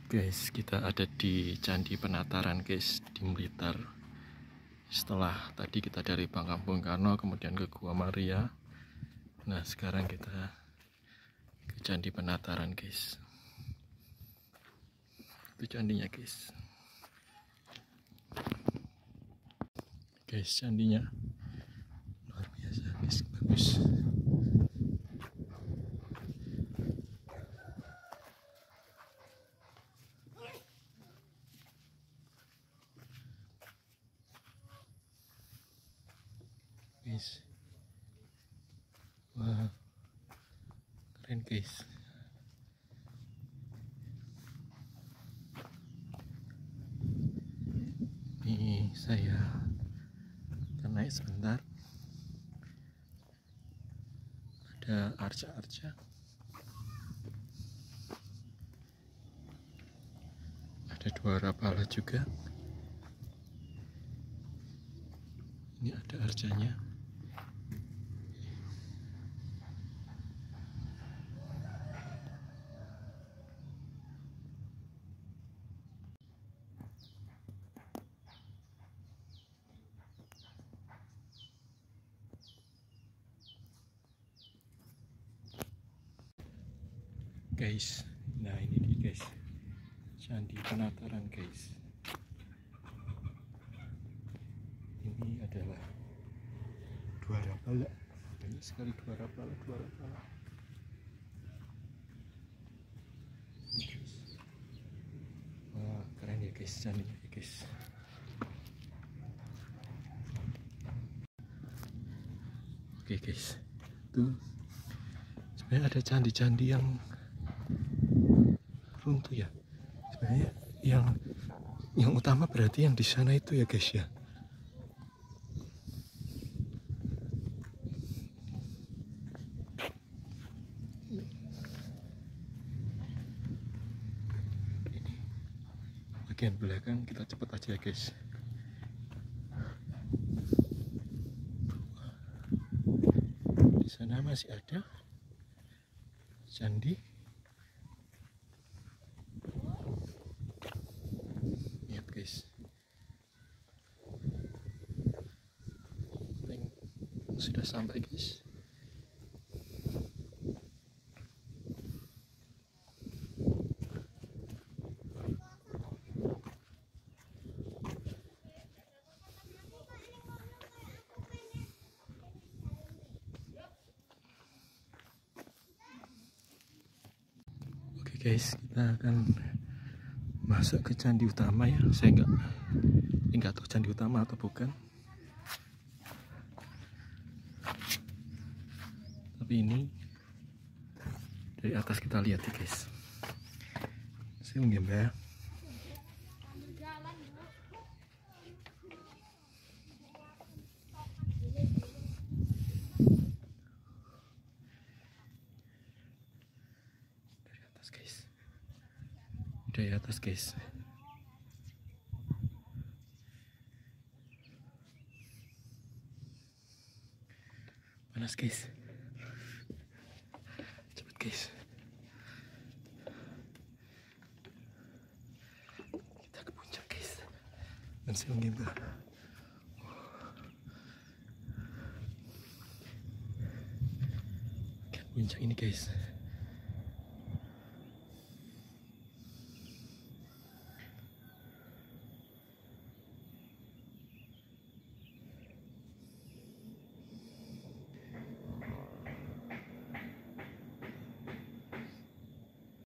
Guys, kita ada di Candi Penataran guys, di Blitar. Setelah tadi kita dari Bangka Bung Karno kemudian ke Gua Maria. Nah sekarang kita ke Candi Penataran guys. Itu candinya guys. Guys, candinya luar biasa guys, bagus. Guys, wah keren guys. Ini saya akan naik sebentar. Ada arca-arca, ada dua rapala juga. Ini ada arcanya. Guys, nah ini dia guys, Candi Penataran guys. Ini adalah dua rapala, banyak sekali dua rapala. Wah keren ya guys, candinya ya guys. Oke guys, tuh sebenarnya ada candi-candi yang runtuh ya. Sebenarnya yang utama berarti yang di sana itu ya guys ya. Ini bagian belakang, kita cepet aja ya guys. Di sana masih ada candi. Lihat guys, sudah sampai guys. Oke guys, kita akan masuk ke candi utama ya. Saya nggak tahu candi utama atau bukan, tapi ini dari atas kita lihat ya guys. Saya menggambar. Dari atas guys. Panas guys. Cepet guys. Kita ke puncak guys. Dan saya menggambar. Puncak ini guys.